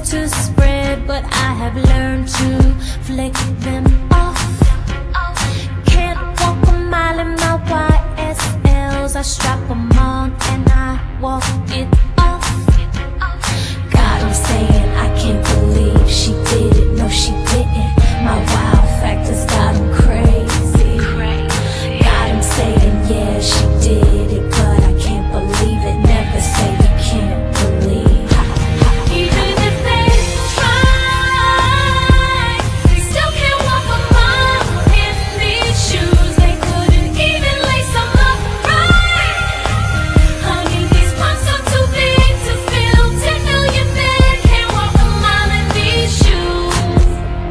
to spread, but I have learned to flick them off. Can't walk a mile in my YSLs. I strap them on and I walk it off. Got 'em saying I can't believe she did it. No, she didn't. My wow factors got 'em crazy. Got 'em saying yeah, she did it, but I can't believe it. Never say you can't believe. Even if they try, they still can't walk a mile in these shoes. They couldn't even lace them up right. Honey, these pumps are too big to fill 10 million men. Can't walk a mile in these shoes.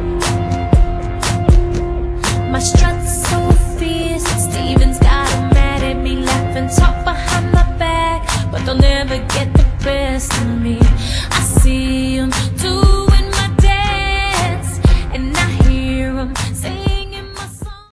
My strut's so fierce, Steven's got 'em mad at me, laughing, talk behind my back, but they'll never